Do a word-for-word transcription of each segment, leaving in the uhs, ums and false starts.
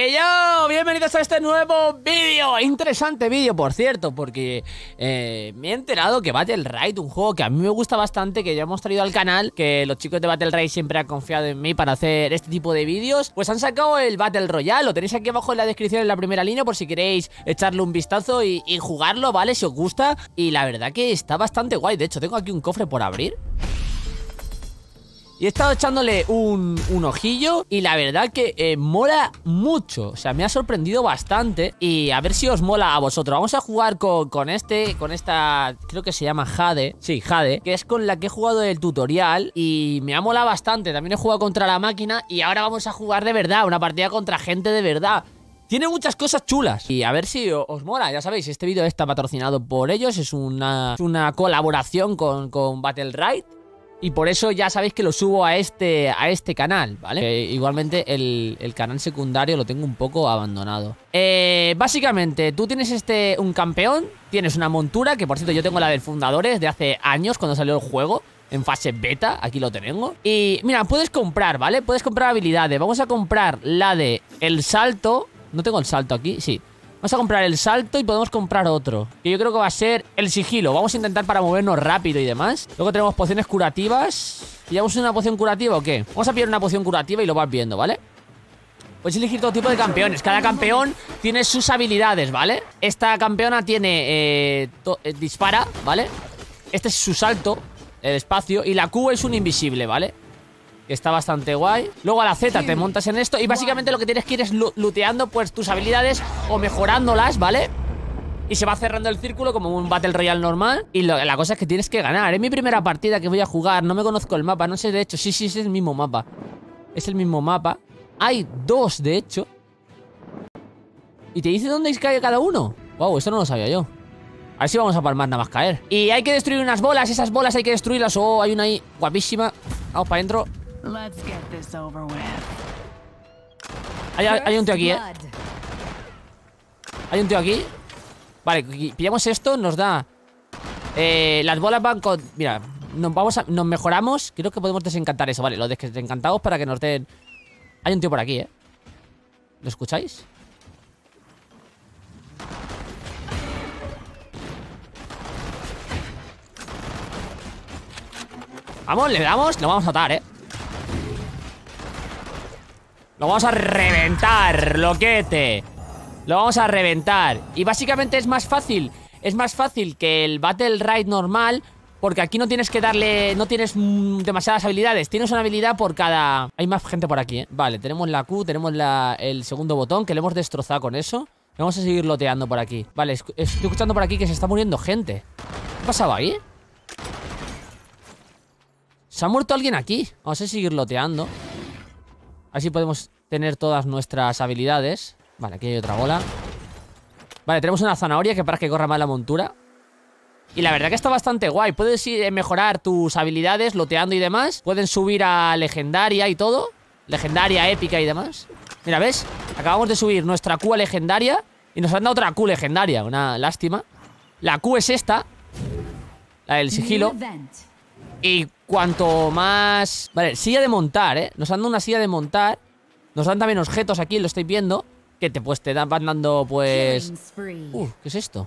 ¡Hey yo! Bienvenidos a este nuevo vídeo. Interesante vídeo, por cierto, porque eh, me he enterado que Battle Ride, un juego que a mí me gusta bastante, que ya hemos traído al canal, que los chicos de Battle Ride siempre han confiado en mí para hacer este tipo de vídeos, pues han sacado el Battle Royale. Lo tenéis aquí abajo en la descripción, en la primera línea, por si queréis echarle un vistazo y, y jugarlo, ¿vale? Si os gusta. Y la verdad que está bastante guay. De hecho, tengo aquí un cofre por abrir y he estado echándole un, un ojillo y la verdad que eh, mola mucho. O sea, me ha sorprendido bastante. Y a ver si os mola a vosotros. Vamos a jugar con, con este, con esta, creo que se llama Jade. Sí, Jade, que es con la que he jugado el tutorial y me ha molado bastante. También he jugado contra la máquina y ahora vamos a jugar de verdad, una partida contra gente de verdad. Tiene muchas cosas chulas y a ver si os mola. Ya sabéis, este vídeo está patrocinado por ellos. Es una, es una colaboración con, con Battle Ride. Y por eso ya sabéis que lo subo a este, a este canal, ¿vale? Eh, igualmente el, el canal secundario lo tengo un poco abandonado. Eh, básicamente, tú tienes este un campeón, tienes una montura, que por cierto yo tengo la del Fundadores de hace años cuando salió el juego, en fase beta, aquí lo tengo. Y mira, puedes comprar, ¿vale? Puedes comprar habilidades. Vamos a comprar la de el salto. No tengo el salto aquí, sí. Vamos a comprar el salto y podemos comprar otro, que yo creo que va a ser el sigilo. Vamos a intentar para movernos rápido y demás. Luego tenemos pociones curativas. ¿Pillamos una poción curativa o qué? Vamos a pillar una poción curativa y lo vas viendo, ¿vale? Puedes elegir todo tipo de campeones. Cada campeón tiene sus habilidades, ¿vale? Esta campeona tiene... Eh, eh, dispara, ¿vale? Este es su salto, el espacio. Y la Q es un invisible, ¿vale? Está bastante guay. Luego a la Z te montas en esto y básicamente lo que tienes que ir es looteando pues tus habilidades o mejorándolas, ¿vale? Y se va cerrando el círculo como un Battle Royale normal. Y lo, la cosa es que tienes que ganar. Es mi primera partida que voy a jugar. No me conozco el mapa, no sé de hecho. Sí, sí, es el mismo mapa. Es el mismo mapa. Hay dos, de hecho. Y te dice dónde cae cada uno. Wow, esto no lo sabía yo. A ver si vamos a palmar nada más caer. Y hay que destruir unas bolas. Esas bolas hay que destruirlas. Oh, hay una ahí guapísima. Vamos para adentro. Hay, hay un tío aquí, eh. Hay un tío aquí. Vale, pillamos esto, nos da eh, las bolas van con... Mira, nos vamos a, nos mejoramos. Creo que podemos desencantar eso, vale. Lo desencantamos para que nos den... Hay un tío por aquí, eh. ¿Lo escucháis? Vamos, le damos, lo vamos a matar, eh. Lo vamos a reventar, loquete. Lo vamos a reventar. Y básicamente es más fácil. Es más fácil que el Battle Ride normal, porque aquí no tienes que darle... No tienes mmm, demasiadas habilidades. Tienes una habilidad por cada... Hay más gente por aquí, ¿eh? Vale, tenemos la Q, tenemos la, el segundo botón, que le hemos destrozado con eso. Vamos a seguir loteando por aquí. Vale, estoy escuchando por aquí que se está muriendo gente. ¿Qué ha pasado ahí? ¿Se ha muerto alguien aquí? Vamos a seguir loteando. Así podemos tener todas nuestras habilidades. Vale, aquí hay otra bola. Vale, tenemos una zanahoria que para que corra más la montura. Y la verdad que está bastante guay. Puedes ir, eh, mejorar tus habilidades loteando y demás. Pueden subir a legendaria y todo. Legendaria, épica y demás. Mira, ¿ves? Acabamos de subir nuestra Q a legendaria y nos han dado otra Q legendaria. Una lástima. La Q es esta, la del sigilo. Y cuanto más... Vale, silla de montar, ¿eh? Nos han dado una silla de montar. Nos dan también objetos aquí, lo estáis viendo. Que te, pues, te dan, van dando, pues... Uh, ¿qué es esto?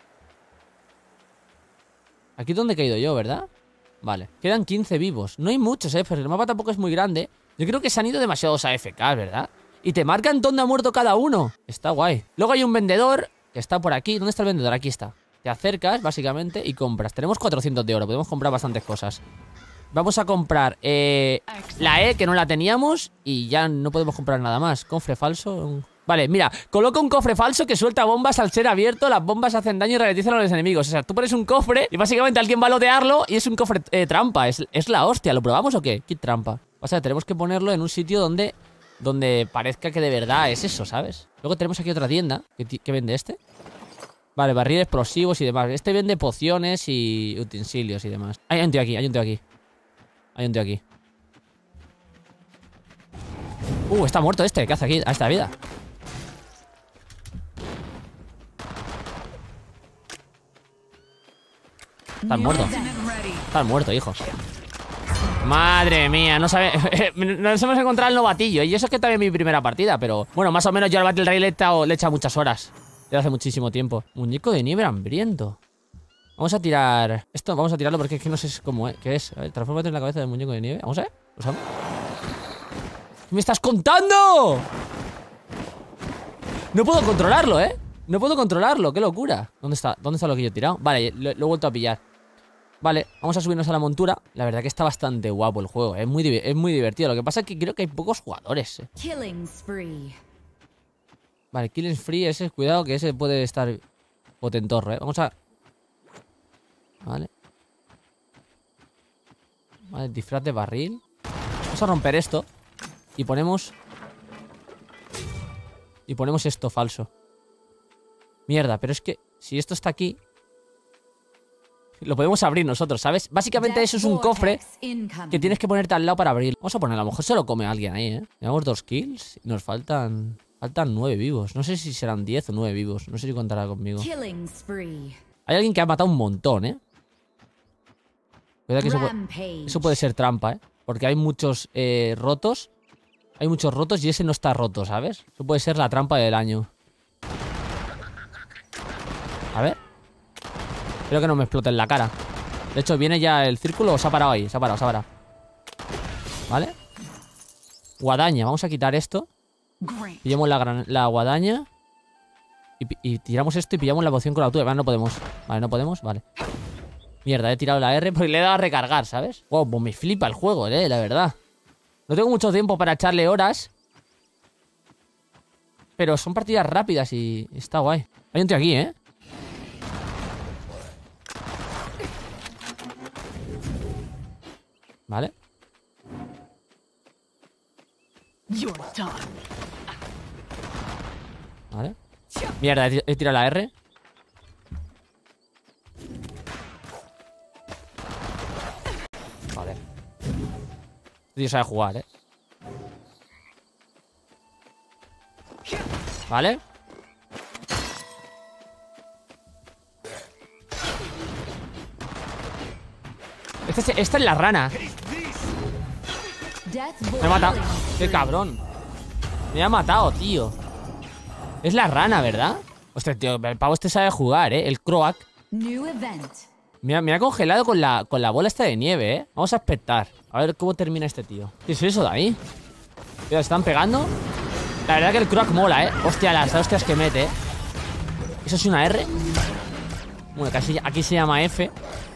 Aquí es donde he caído yo, ¿verdad? Vale, quedan quince vivos. No hay muchos, ¿eh? Pero el mapa tampoco es muy grande. Yo creo que se han ido demasiados A F K, ¿verdad? Y te marcan dónde ha muerto cada uno. Está guay. Luego hay un vendedor que está por aquí. ¿Dónde está el vendedor? Aquí está. Te acercas, básicamente, y compras. Tenemos cuatrocientos de oro, podemos comprar bastantes cosas. Vamos a comprar eh, la E, que no la teníamos. Y ya no podemos comprar nada más. Cofre falso. Vale, mira, coloca un cofre falso que suelta bombas al ser abierto. Las bombas hacen daño y ralentizan a los enemigos. O sea, tú pones un cofre y básicamente alguien va a lotearlo y es un cofre eh, trampa. Es, es la hostia, ¿lo probamos o qué? ¿Qué trampa? O sea, tenemos que ponerlo en un sitio donde Donde parezca que de verdad es eso, ¿sabes? Luego tenemos aquí otra tienda. ¿Qué, qué vende este? Vale, barriles explosivos y demás. Este vende pociones y utensilios y demás. Hay un tío aquí, hay un tío aquí. Hay un tío aquí. Uh, está muerto este. ¿Qué hace aquí a esta vida? Estás muerto. Estás muerto, hijo. Madre mía, no sabe. Nos hemos encontrado el novatillo. Y eso es que también es mi primera partida, pero bueno, más o menos yo al Battle Royale le he echado, le he echado muchas horas. Desde hace muchísimo tiempo. Muñeco de nieve hambriento. Vamos a tirar esto, vamos a tirarlo porque es que no sé cómo es. ¿Qué es? A ver, transfórmate en la cabeza del muñeco de nieve. Vamos a ver. ¿Usamos? ¿Qué me estás contando? No puedo controlarlo, ¿eh? No puedo controlarlo, qué locura. ¿Dónde está? ¿Dónde está lo que yo he tirado? Vale, lo, lo he vuelto a pillar. Vale, vamos a subirnos a la montura. La verdad que está bastante guapo el juego. Es muy, es muy divertido. Lo que pasa es que creo que hay pocos jugadores, ¿eh? Killing spree. Vale, Killing Spree, ese, cuidado que ese puede estar potentorro, ¿eh? Vamos a... Vale. Vale, disfraz de barril. Vamos a romper esto. Y ponemos... Y ponemos esto falso. Mierda, pero es que si esto está aquí... Lo podemos abrir nosotros, ¿sabes? Básicamente eso es un cofre que tienes que ponerte al lado para abrir. Vamos a poner, a lo mejor se lo come alguien ahí, ¿eh? Llevamos dos kills y nos faltan... Faltan nueve vivos. No sé si serán diez o nueve vivos. No sé si contará conmigo. Hay alguien que ha matado un montón, ¿eh? Cuidado que eso puede, eso puede ser trampa, ¿eh? Porque hay muchos eh, rotos. Hay muchos rotos y ese no está roto, ¿sabes? Eso puede ser la trampa del año. A ver. Espero que no me explote en la cara. De hecho, viene ya el círculo o se ha parado ahí. Se ha parado, se ha parado. ¿Vale? Guadaña. Vamos a quitar esto. Pillamos la, gran, la guadaña. Y, y tiramos esto y pillamos la poción con la altura. Vale, no podemos. Vale, no podemos. Vale. Mierda, he tirado la R porque le he dado a recargar, ¿sabes? Wow, pues me flipa el juego, eh, la verdad. No tengo mucho tiempo para echarle horas. Pero son partidas rápidas y está guay. Hay un tío aquí, ¿eh? Vale. Vale. Mierda, he tirado la R. Vale. Este tío sabe jugar, eh. Vale. Este es, esta es la rana. Me ha matado. Qué cabrón. Me ha matado, tío. Es la rana, ¿verdad? Ostras, tío, el pavo este sabe jugar, ¿eh? El Croak. Me ha, me ha congelado con la, con la bola esta de nieve, ¿eh? Vamos a expectar. A ver cómo termina este tío. ¿Qué es eso de ahí? ¿Se están pegando? La verdad que el Croak mola, ¿eh? Hostia, las hostias que mete, ¿eh? ¿Eso es una R? Bueno, casi, aquí se llama F.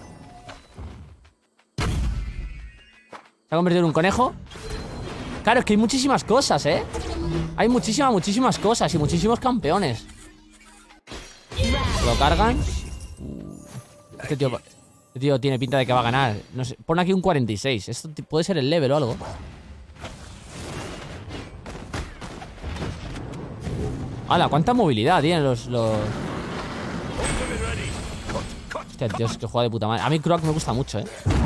¿Se ha convertido en un conejo? Claro, es que hay muchísimas cosas, ¿eh? Hay muchísimas, muchísimas cosas y muchísimos campeones. Lo cargan. Este tío, este tío tiene pinta de que va a ganar. No sé, pone aquí un cuarenta y seis. Esto puede ser el level o algo. ¡Hala! ¿Cuánta movilidad tienen los... los... Hostia, tío, es que juega de puta madre. A mí Croak me gusta mucho, ¿eh?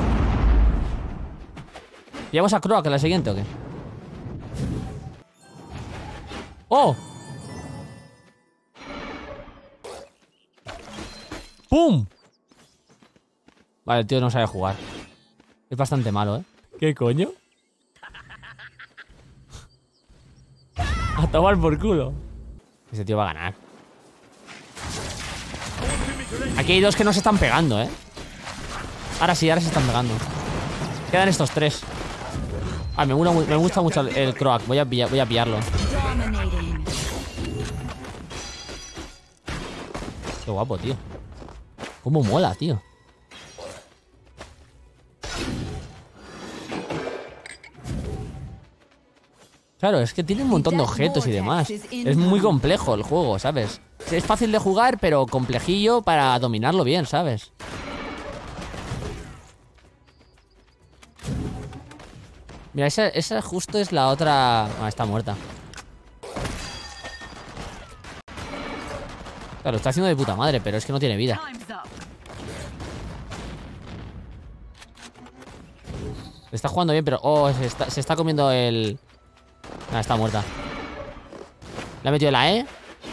¿Llevamos a Croak en la siguiente o qué? ¡Oh! ¡Pum! Vale, el tío no sabe jugar. Es bastante malo, ¿eh? ¿Qué coño? A tomar por culo. Ese tío va a ganar. Aquí hay dos que no se están pegando, ¿eh? Ahora sí, ahora se están pegando. Quedan estos tres. Ah, me, me gusta mucho el, el Croak. Voy a, pillar, voy a pillarlo. Qué guapo, tío. Cómo mola, tío. Claro, es que tiene un montón de objetos y demás. Es muy complejo el juego, ¿sabes? Es fácil de jugar, pero complejillo para dominarlo bien, ¿sabes? Mira, esa, esa justo es la otra... Ah, está muerta. Claro, está haciendo de puta madre, pero es que no tiene vida. Está jugando bien, pero... Oh, se está, se está comiendo el... Ah, está muerta. Le ha metido la E.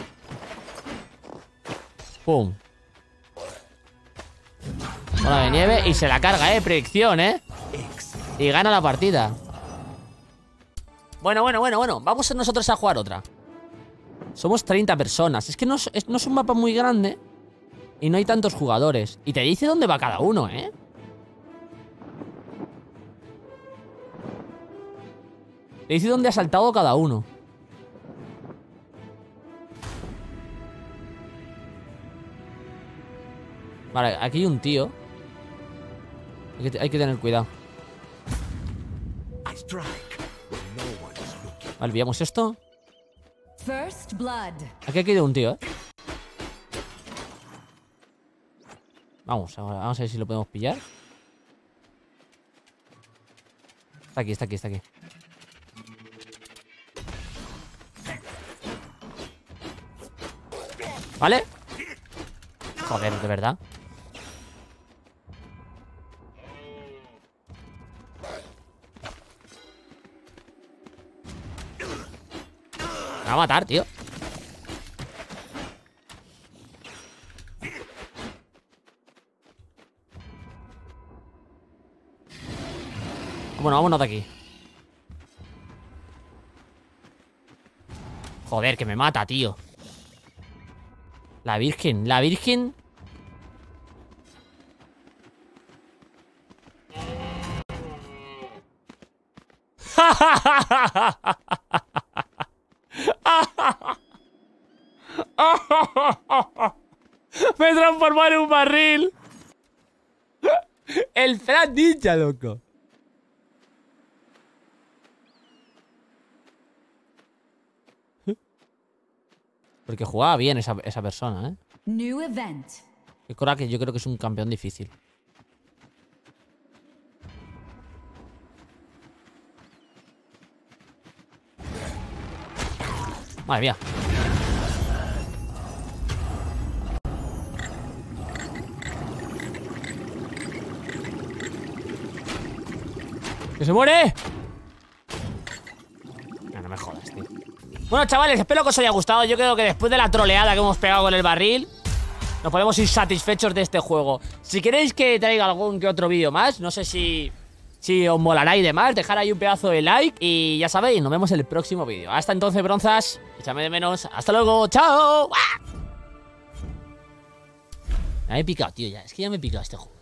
Pum. Bola de nieve y se la carga, eh. Predicción, eh. y gana la partida. Bueno, bueno, bueno, bueno. Vamos nosotros a jugar otra. Somos treinta personas. Es que no es, es, no es un mapa muy grande y no hay tantos jugadores. Y te dice dónde va cada uno, ¿eh? Te dice dónde ha saltado cada uno. Vale, aquí hay un tío. Hay que, hay que tener cuidado. Vale, veamos esto. Aquí ha caído un tío, ¿eh? Vamos, vamos a ver si lo podemos pillar. Está aquí, está aquí, está aquí. ¿Vale? Joder, de verdad. Me va a matar, tío. Bueno, vámonos de aquí. Joder, que me mata, tío. La Virgen, la Virgen. Me he transformado en un barril. El Fran Ninja, loco. Porque jugaba bien esa, esa persona, ¿eh? New event. Qué coraje, yo creo que es un campeón difícil. Madre mía. ¡Que se muere! No, no me jodas, tío. Bueno, chavales, espero que os haya gustado. Yo creo que después de la troleada que hemos pegado con el barril, nos podemos ir satisfechos de este juego. Si queréis que traiga algún que otro vídeo más, no sé si, si os molará y demás, dejar ahí un pedazo de like. Y ya sabéis, nos vemos en el próximo vídeo. Hasta entonces, bronzas, échame de menos. Hasta luego, chao. Ya me he picado, tío, ya. Es que ya me he picado este juego.